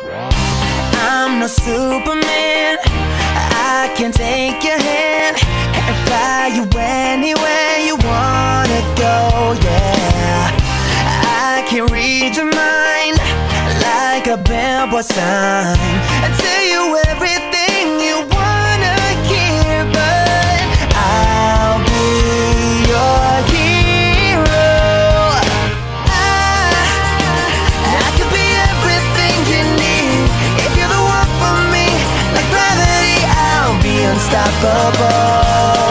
I'm no Superman, I can take your hand and fly you anywhere you wanna go, yeah. I can read your mind like a billboard sign and tell you everything you wanna hear, but I'll be your hero. I could be everything you need if you're the one for me. Like gravity, I'll be unstoppable.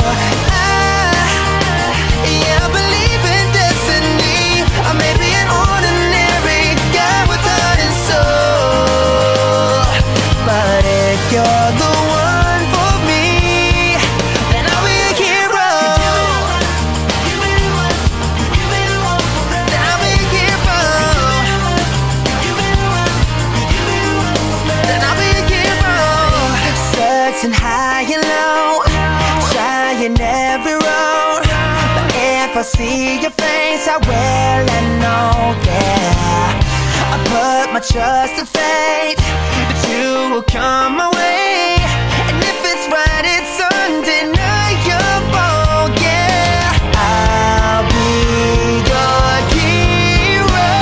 Yeah, I believe in destiny. I may be an ordinary guy with heart and soul, but if you're the one for me, then I'll be a hero. Then I'll be a hero. Then I'll be a hero. Searching high and low, trying every road, but if I see your face, I will and know, yeah. I put my trust in fate that you will come my way, and if it's right, it's undeniable, yeah. I'll be your hero.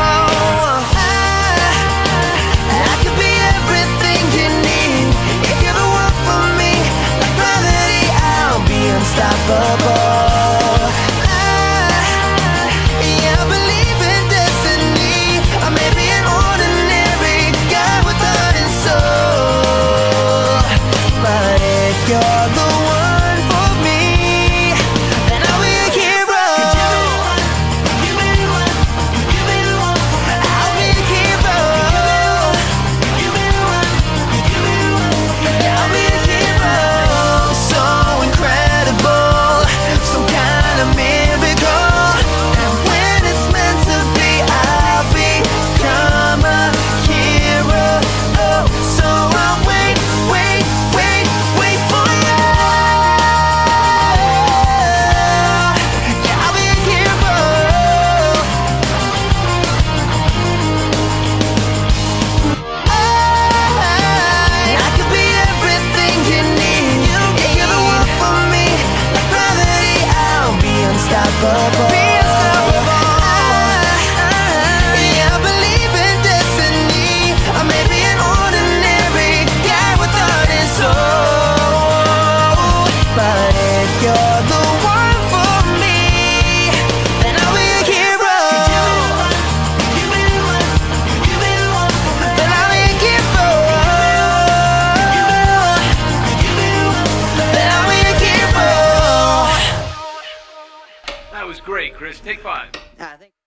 I could be everything you need if you're the one for me. Like gravity, I'll be unstoppable. Yeah, I believe in destiny. I may be an ordinary guy with heart and soul, but if you're the one for me, then I'll be a hero. I'll be a hero. Yeah, I'll be a hero. So incredible, some kind of miracle, and when it's meant to be, I'll become a hero. Oh, so I'll wait, wait, wait, wait for you. Yeah, I'll be a hero. I could be everything you need if you're the one for me. Like gravity, I'll be unstoppable. Yeah, I believe in destiny. I may be an ordinary guy with heart and soul, but if you're the one for me, then I'll be a hero. Then I'll be a hero. Then I'll be a hero. That was great, Chris. Take 5. I think